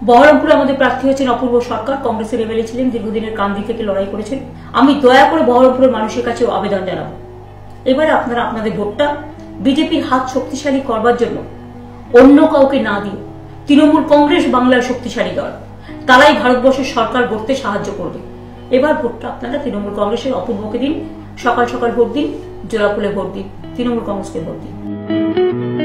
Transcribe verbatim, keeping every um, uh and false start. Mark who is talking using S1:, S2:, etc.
S1: বহরমপুরে আমাদের প্রার্থী হচ্ছেন অপূর্ব সরকার, কংগ্রেসের এমএলএ ছিলেন, দীর্ঘদিনের কান্দি থেকে লড়াই করেছেন। আমি দয়া করে বহরমপুরের মানুষের কাছে আবেদন জানাবো, এবারে আপনারা আপনাদের ভোটটা বিজেপির হাত শক্তিশালী করবার জন্য অন্য কাউকে না দিয়ে তৃণমূল কংগ্রেস বাংলার শক্তিশালী দল, তারাই ভারতবর্ষের সরকার গড়তে সাহায্য করবে। এবার ভোটটা আপনারা তৃণমূল কংগ্রেসের অপূর্বকে দিন, সকাল সকাল ভোট দিন, জোড়া ফুলে ভোট দিন, তৃণমূল কংগ্রেসকে ভোট দিন।